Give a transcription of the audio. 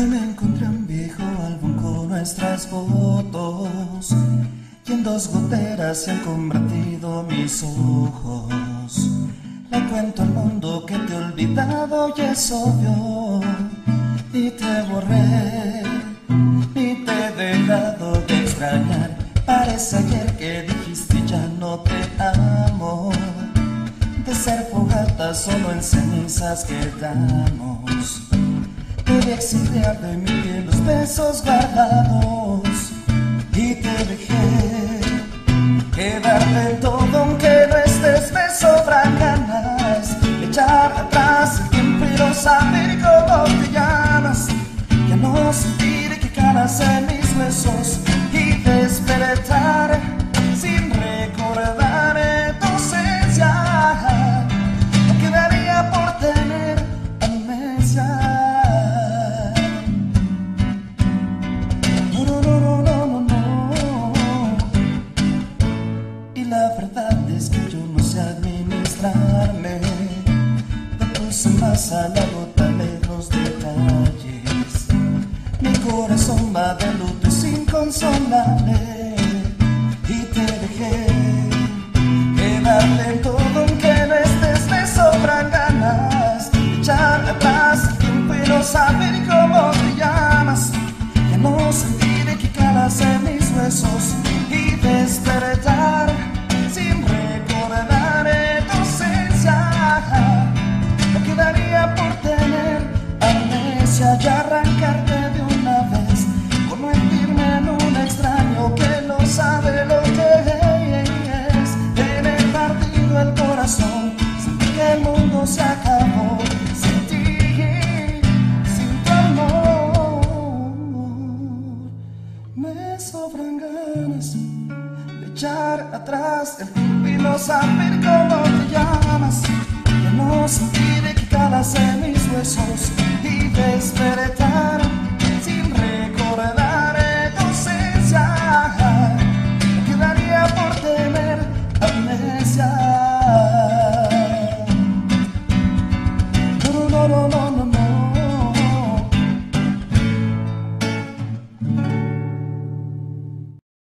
Hoy me encontré un viejo álbum con nuestras fotos y en dos goteras se han convertido mis ojos. Le cuento al mundo que te he olvidado y es obvio, y te borré, ni te he dejado de extrañar. Parece ayer que dijiste ya no te amo. De ser fogata solo en cenizas quedamos. Te vi exiliar de mí en los besos guardados y te dejé quedarte en todo aunque no estés. Me sobran ganas de echar atrás el tiempo y no saber cómo te llamas. Ya no sentir que calas en mis huesos y despertar sin recordar tu ausencia. No quedaría por tener amnesia. La verdad es que yo no sé administrarme. Me puse más a la gota de los detalles. Mi corazón va de luto y sin consolarme. Y te dejé quedarte en todo aunque no estés. Me sobran ganas de echar atrás el tiempo y no saber cómo te llamas. Ya no sentiré que calas en mis huesos y despertar sin recordar tu ausencia. No quedaría por tener amnesia y arrancarte de una vez, convertirme en un extraño que no sabe lo que es. Tener partido el corazón, sentir que el mundo se acabó. Sin ti, sin tu amor, me sobran ganas de echar atrás el tiempo y no saber cómo te llamas. Ya no sentiré que calas en mis huesos